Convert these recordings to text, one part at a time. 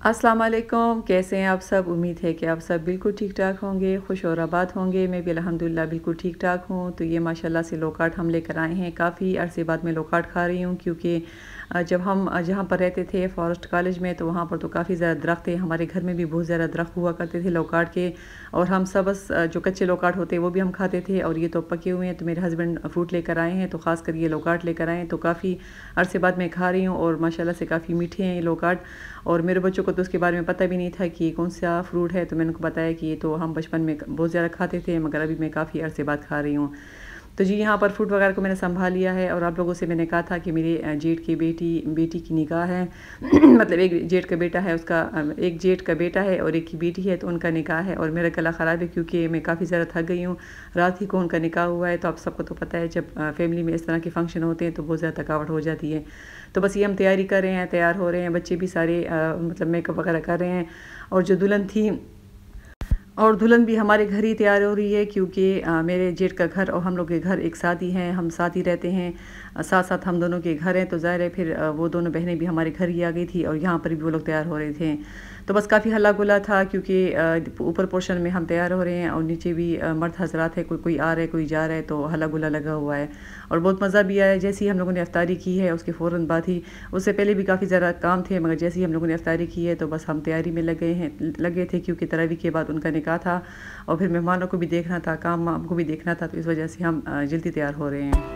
अस्सलाम वालेकुम, कैसे हैं आप सब। उम्मीद है कि आप सब बिल्कुल ठीक ठाक होंगे, खुश और आबाद होंगे। मैं भी अल्हम्दुलिल्लाह बिल्कुल ठीक ठाक हूँ। तो ये माशाल्लाह से लोकाट हम लेकर आए हैं। काफ़ी अरसे बाद मैं लोकाट खा रही हूँ क्योंकि जब हम जहाँ पर रहते थे फॉरेस्ट कॉलेज में, तो वहाँ पर तो काफ़ी ज़्यादा दरख्त थे। हमारे घर में भी बहुत ज़्यादा दरख्त हुआ करते थे लोकाट के, और हम सब बस जो कच्चे लोकाट होते हैं वो भी हम खाते थे, और ये तो पके हुए हैं। तो मेरे हस्बैंड फ्रूट लेकर आए हैं, तो ख़ासकर ये लोकाट लेकर आए हैं। तो काफ़ी अरसे बाद मैं खा रही हूँ, और माशाल्लाह से काफ़ी मीठे हैं ये लोकाट। और मेरे बच्चों को तो उसके बारे में पता भी नहीं था कि ये कौन सा फ्रूट है। तो मैंने उनको बताया कि ये तो हम बचपन में बहुत ज़्यादा खाते थे, मगर अभी मैं काफ़ी अरसे बाद खा रही हूँ। तो जी, यहाँ पर फ्रूट वगैरह को मैंने संभाल लिया है, और आप लोगों से मैंने कहा था कि मेरे जेठ की बेटी की निकाह है। मतलब एक जेठ का बेटा है उसका, एक जेठ का बेटा है और एक की बेटी है, तो उनका निकाह है। और मेरा गला ख़राब है क्योंकि मैं काफ़ी ज़्यादा थक गई हूँ। रात ही को उनका निकाह हुआ है। तो आप सबको तो पता है, जब फैमिली में इस तरह के फंक्शन होते हैं तो बहुत ज़्यादा थकावट हो जाती है। तो बस ये हम तैयारी कर रहे हैं, तैयार हो रहे हैं। बच्चे भी सारे मतलब मेकअप वगैरह कर रहे हैं। और जो दुल्हन थी, और दुल्हन भी हमारे घर ही तैयार हो रही है क्योंकि मेरे जेठ का घर और हम लोग के घर एक साथ ही हैं, हम साथ ही रहते हैं। साथ साथ हम दोनों के घर हैं, तो ज़ाहिर है फिर वो दोनों बहनें भी हमारे घर ही आ गई थी, और यहाँ पर भी वो लोग तैयार हो रहे थे। तो बस काफ़ी हल्ला गुल्ला था क्योंकि ऊपर पोर्शन में हम तैयार हो रहे हैं, और नीचे भी मर्द हजरात है, कोई कोई आ रहा है, कोई जा रहा है। तो हल्ला गुल्ला लगा हुआ है, और बहुत मज़ा भी आया। जैसे ही हम लोगों ने इफ्तारी की है उसके फ़ौरन बाद ही, उससे पहले भी काफ़ी ज़्यादा काम थे, मगर जैसे ही हम लोगों ने इफ्तारी की है तो बस हम तैयारी में लगे थे क्योंकि तरावी के बाद उनका निकाह था, और फिर मेहमानों को भी देखना था, काम वाम को भी देखना था। तो इस वजह से हम जल्दी तैयार हो रहे हैं।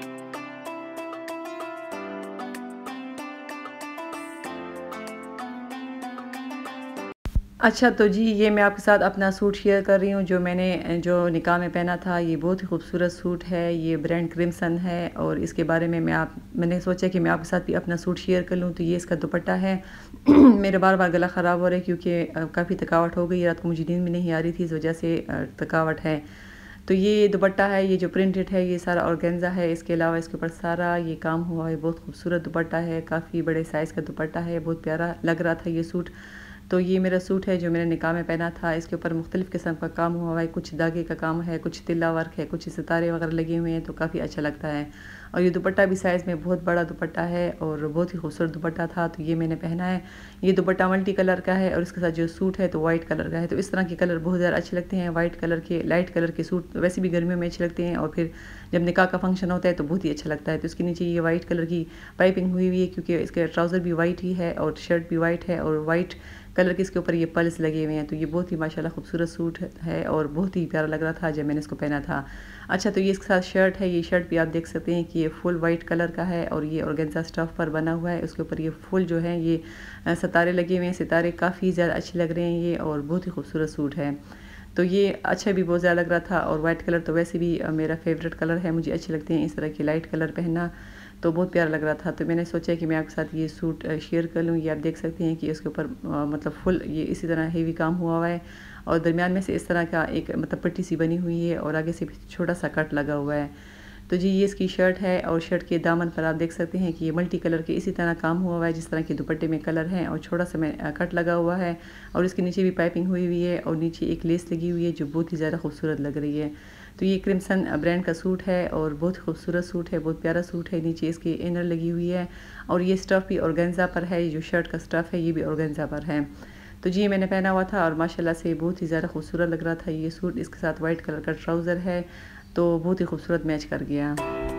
अच्छा, तो जी, ये मैं आपके साथ अपना सूट शेयर कर रही हूँ जो मैंने जो निकाह में पहना था। ये बहुत ही खूबसूरत सूट है, ये ब्रांड क्रिम्सन है, और इसके बारे में मैंने सोचा कि मैं आपके साथ भी अपना सूट शेयर कर लूँ। तो ये इसका दुपट्टा है। मेरा बार बार गला ख़राब हो रहा है क्योंकि काफ़ी थकावट हो गई रात को, मुझे नींद भी नहीं आ रही थी, इस वजह से थकावट है। तो ये दुपट्टा है, ये जो प्रिंटेड है ये सारा ऑर्गेन्जा है। इसके अलावा इसके ऊपर सारा ये काम हुआ है। बहुत खूबसूरत दुपट्टा है, काफ़ी बड़े साइज़ का दुपट्टा है, बहुत प्यारा लग रहा था ये सूट। तो ये मेरा सूट है जो मैंने निकाह में पहना था। इसके ऊपर मुख्तलिफ़ किस्म का काम हुआ है, कुछ धागे का काम है, कुछ तिल्ला वर्क है, कुछ सितारे वगैरह लगे हुए हैं, तो काफ़ी अच्छा लगता है। और ये दुपट्टा भी साइज़ में बहुत बड़ा दुपट्टा है, और बहुत ही खूबसूरत दुपट्टा था, तो ये मैंने पहना है। ये दुपट्टा मल्टी कलर का है, और इसके साथ जो सूट है तो वाइट कलर का है। तो इस तरह के कलर बहुत ज़्यादा अच्छे लगते हैं। वाइट कलर के, लाइट कलर के सूट वैसे भी गर्मियों में अच्छे लगते हैं, और फिर जब निकाह का फंक्शन होता है तो बहुत ही अच्छा लगता है। तो इसके नीचे ये वाइट कलर की पाइपिंग हुई हुई है क्योंकि इसके ट्राउज़र भी वाइट ही है, और शर्ट भी वाइट है, और वाइट कलर के इसके ऊपर ये पल्स लगे हुए हैं। तो ये बहुत ही माशाल्लाह खूबसूरत सूट है, और बहुत ही प्यारा लग रहा था जब मैंने इसको पहना था। अच्छा, तो ये इसके साथ शर्ट है। ये शर्ट भी आप देख सकते हैं कि ये फुल वाइट कलर का है, और ये ऑर्गेन्जा स्टफ पर बना हुआ है। उसके ऊपर ये फुल जो है ये सितारे लगे हुए हैं। सितारे काफ़ी ज़्यादा अच्छे लग रहे हैं ये, और बहुत ही खूबसूरत सूट है। तो ये अच्छा भी बहुत ज़्यादा लग रहा था, और वाइट कलर तो वैसे भी मेरा फेवरेट कलर है, मुझे अच्छे लगते हैं इस तरह के लाइट कलर पहनना। तो बहुत प्यारा लग रहा था, तो मैंने सोचा कि मैं आपके साथ ये सूट शेयर कर लूँ। ये आप देख सकते हैं कि इसके ऊपर मतलब फुल ये इसी तरह हेवी काम हुआ है, और दरमियान में से इस तरह का एक मतलब पट्टी सी बनी हुई है, और आगे से भी छोटा सा कट लगा हुआ है। तो जी, ये इसकी शर्ट है, और शर्ट के दामन पर आप देख सकते हैं कि ये मल्टी कलर के इसी तरह काम हुआ है जिस तरह के दुपट्टे में कलर हैं, और छोटा सा में कट लगा हुआ है, और इसके नीचे भी पाइपिंग हुई हुई है, और नीचे एक लेस लगी हुई है जो बहुत ही ज़्यादा खूबसूरत लग रही है। तो ये क्रिम्सन ब्रांड का सूट है, और बहुत खूबसूरत सूट है, बहुत प्यारा सूट है। नीचे इसकी इनर लगी हुई है, और ये स्टफ़ भी ऑर्गेन्जा पर है। ये जो शर्ट का स्टफ़ है ये भी ऑर्गेन्जा पर है। तो जी, मैंने पहना हुआ था, और माशाल्लाह से बहुत ही ज़्यादा खूबसूरत लग रहा था ये सूट। इसके साथ वाइट कलर का ट्राउज़र है, तो बहुत ही खूबसूरत मैच कर गया।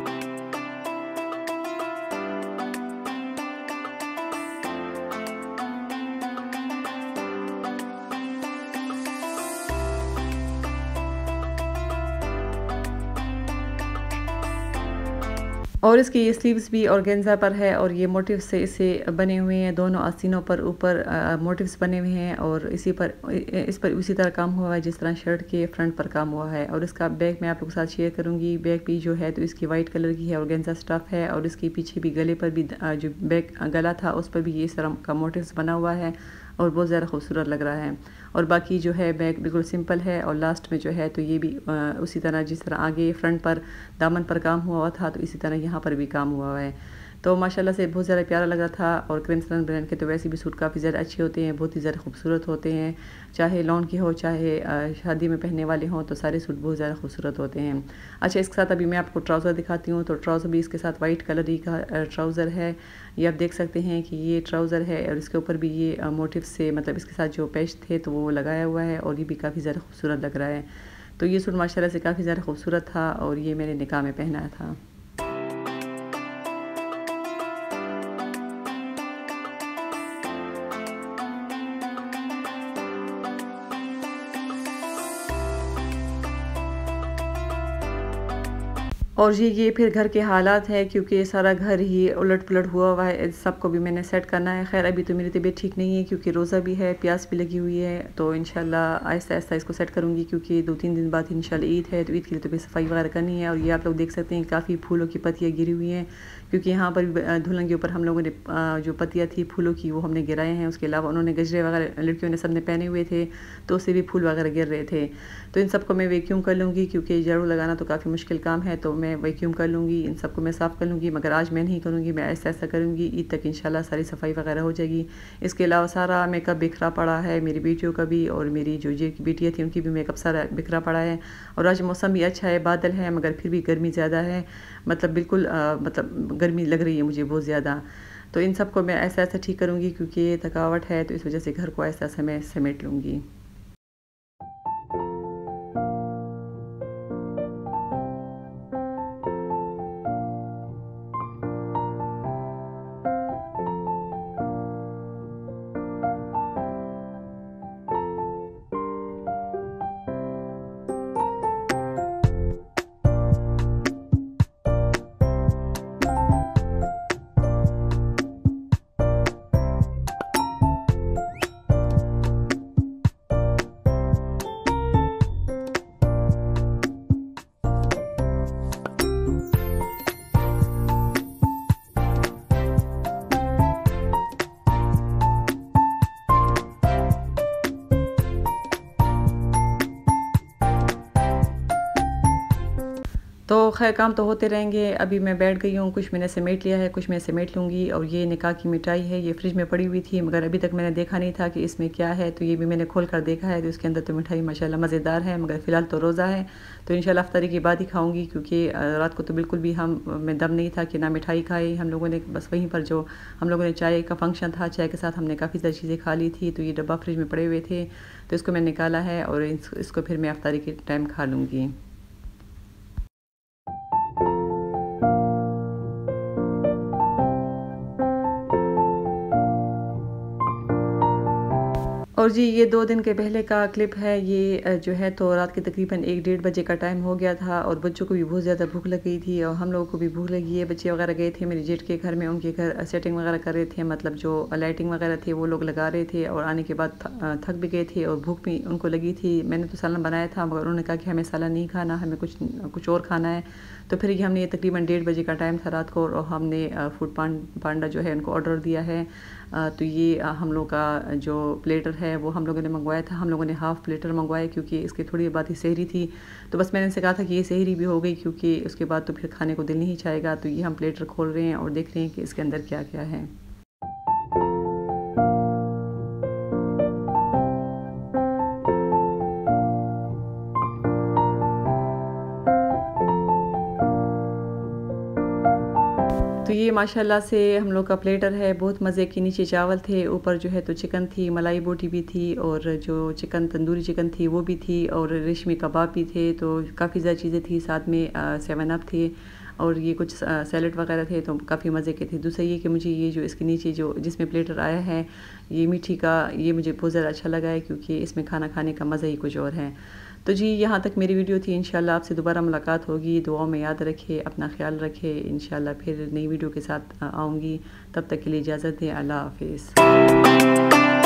और इसकी ये स्लीव्स भी ऑर्गेन्जा पर है, और ये मोटिव से इसे बने हुए हैं। दोनों आस्तीनों पर ऊपर मोटिव्स बने हुए हैं, और इस पर उसी तरह काम हुआ है जिस तरह शर्ट के फ्रंट पर काम हुआ है। और इसका बैग मैं आप लोगों के साथ शेयर करूंगी। बैग भी जो है तो इसकी वाइट कलर की है, ऑर्गेन्जा स्टफ है, और इसके पीछे भी गले पर भी जो बैग गला था उस पर भी ये इस तरह का मोटिव्स बना हुआ है, और बहुत ज़्यादा खूबसूरत लग रहा है। और बाकी जो है बैग बिल्कुल सिंपल है, और लास्ट में जो है तो ये भी उसी तरह जिस तरह आगे फ्रंट पर दामन पर काम हुआ था, तो इसी तरह यहाँ पर भी काम हुआ है। तो माशाल्लाह से बहुत ज़्यादा प्यारा लग रहा था। और क्रिम्सन ब्रांड के तो वैसे भी सूट काफ़ी ज़्यादा अच्छे होते हैं, बहुत ही ज़्यादा खूबसूरत होते हैं, चाहे लॉन के हो चाहे शादी में पहनने वाले हों, तो सारे सूट बहुत ज़्यादा खूबसूरत होते हैं। अच्छा, इसके साथ अभी मैं आपको ट्राउज़र दिखाती हूँ। तो ट्राउज़र भी इसके साथ वाइट कलर ही का ट्राउज़र है। ये आप देख सकते हैं कि ये ट्राउज़र है और इसके ऊपर भी ये मोटिव से मतलब इसके साथ जो पेच थे तो वो लगाया हुआ है और ये भी काफ़ी ज़्यादा खूबसूरत लग रहा है। तो ये सूट माशाल्लाह से काफ़ी ज़्यादा खूबसूरत था और ये मैंने निकाह में पहना था। और ये फिर घर के हालात है, क्योंकि सारा घर ही उलट-पुलट हुआ है, सबको भी मैंने सेट करना है। ख़ैर अभी तो मेरी तबीयत ठीक नहीं है क्योंकि रोज़ा भी है, प्यास भी लगी हुई है, तो इंशाल्लाह आहिस्ता-आहिस्ता इसको सेट करूँगी क्योंकि 2-3 दिन बाद इंशाल्लाह ईद है, तो ईद के लिए तो फिर सफाई वगैरह करनी है। और ये आप लोग देख सकते हैं काफ़ी फूलों की पत्तियाँ गिरी हुई हैं, क्योंकि यहाँ पर दुल्हन के ऊपर हम लोगों ने जो पत्तियाँ थी फूलों की वो हमने गिराए हैं। उसके अलावा उन्होंने गजरे वगैरह लड़कियों ने सबने पहने हुए थे, तो उससे भी फूल वगैरह गिर रहे थे। तो इन सबको मैं वैक्यूम कर लूँगी क्योंकि झाड़ू लगाना तो काफ़ी मुश्किल काम है, तो मैं वैक्यूम कर लूँगी, इन सबको मैं साफ़ कर लूँगी। मगर आज मैं नहीं करूँगी, मैं ऐसा करूँगी, ईद तक इंशाल्लाह सारी सफाई वगैरह हो जाएगी। इसके अलावा सारा मेकअप बिखरा पड़ा है, मेरी बेटियों का भी और मेरी जो जी की बेटियाँ थी उनकी भी मेकअप सारा बिखरा पड़ा है। और आज मौसम भी अच्छा है, बादल है, मगर फिर भी गर्मी ज़्यादा है, मतलब बिल्कुल मतलब गर्मी लग रही है मुझे बहुत ज़्यादा। तो इन सबको मैं ऐसा ठीक करूँगी क्योंकि ये थकावट है, तो इस वजह से घर को ऐसा मैं समेट लूँगी। तो खैर काम तो होते रहेंगे। अभी मैं बैठ गई हूँ, कुछ मैंने समेट लिया है, कुछ मैं समेट लूँगी। और ये निकाह की मिठाई है, ये फ्रिज में पड़ी हुई थी मगर अभी तक मैंने देखा नहीं था कि इसमें क्या है, तो ये भी मैंने खोल कर देखा है, तो इसके अंदर तो मिठाई माशाल्लाह मज़ेदार है। मगर फ़िलहाल तो रोज़ा है, तो इंशाल्लाह इफ्तारी के बाद ही खाऊँगी क्योंकि रात को तो बिल्कुल भी में दम नहीं था कि ना मिठाई खाई। हम लोगों ने बस वहीं पर जो हम लोगों ने चाय का फंक्शन था, चाय के साथ हमने काफ़ी सारी चीज़ें खा ली थी, तो ये डब्बा फ्रिज में पड़े हुए थे, तो इसको मैंने निकाला है और इसको फिर मैं इफ्तारी के टाइम खा लूँगी। और जी ये 2 दिन के पहले का क्लिप है। ये जो है तो रात के तकरीबन 1 डेढ़ बजे का टाइम हो गया था और बच्चों को भी बहुत ज़्यादा भूख लग गई थी और हम लोगों को भी भूख लगी है। बच्चे वगैरह गए थे मेरे जेठ के घर में, उनके घर सेटिंग वगैरह कर रहे थे, मतलब जो लाइटिंग वगैरह थी वो लोग लगा रहे थे और आने के बाद थक भी गए थे और भूख भी उनको लगी थी। मैंने तो सालन बनाया था मगर उन्होंने कहा कि हमें सालन नहीं खाना, हमें कुछ और खाना है। तो फिर हमने ये तकरीबन 1:30 बजे का टाइम था रात को और हमने फूड पांडा जो है उनको ऑर्डर दिया है। तो ये हम लोग का जो प्लेटर है वो हम लोगों ने मंगवाया था। हम लोगों ने हाफ़ प्लेटर मंगवाया क्योंकि इसके थोड़ी बात ही सहरी थी, तो बस मैंने इनसे कहा था कि ये सहरी भी हो गई क्योंकि उसके बाद तो फिर खाने को दिल नहीं चाहेगा। तो ये हम प्लेटर खोल रहे हैं और देख रहे हैं कि इसके अंदर क्या क्या है। तो ये माशाल्लाह से हम लोग का प्लेटर है, बहुत मज़े की। नीचे चावल थे, ऊपर जो है तो चिकन थी, मलाई बोटी भी थी और जो चिकन तंदूरी चिकन थी वो भी थी और रेशमी कबाब भी थे। तो काफ़ी ज़्यादा चीज़ें थी, साथ में 7 अप थे और ये कुछ सैलेड वगैरह थे, तो काफ़ी मज़े के थे। दूसरा ये कि मुझे ये जो इसके नीचे जो जिसमें प्लेटर आया है ये मीठी का, ये मुझे बहुत ज़्यादा अच्छा लगा है क्योंकि इसमें खाना खाने का मज़ा ही कुछ और है। तो जी यहाँ तक मेरी वीडियो थी। इंशाल्लाह आपसे दोबारा मुलाकात होगी। दुआओं में याद रखें, अपना ख्याल रखें। इंशाल्लाह फिर नई वीडियो के साथ आऊँगी। तब तक के लिए इजाज़त दें। अल्लाह हाफ़िज़।